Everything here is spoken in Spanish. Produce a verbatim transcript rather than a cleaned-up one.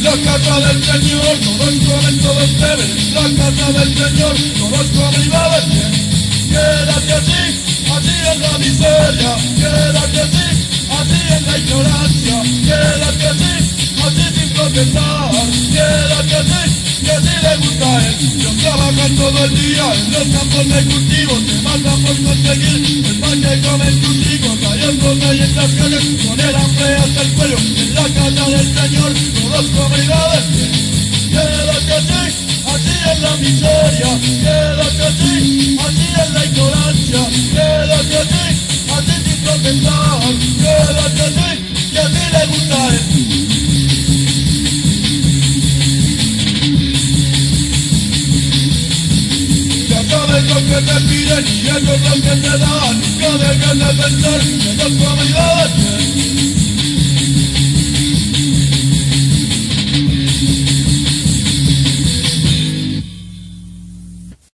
la casa del Señor, todos comen, todos beben, la casa del Señor, todos comen y beben bien. Quédate así, así en la miseria, quédate así, así en la ignorancia, quédate así, así sin protestar, quédate así, que así le gusta a él. Ellos trabajan todo el día en los campos de cultivo, se matan por conseguir el pan que comen tus hijos, cayendo ahí en las calles, con el hambre hasta el cuello, en la casa del Señor, todos comen y beben bien. Quédate así, así en la miseria, quédate así, así en la ignorancia, quédate así, así sin protestar, quédate así, que así le gusta a él. Ya sabes lo que te piden y eso es lo que te dan, nunca dejes de pensar que ellos comen y beben bien.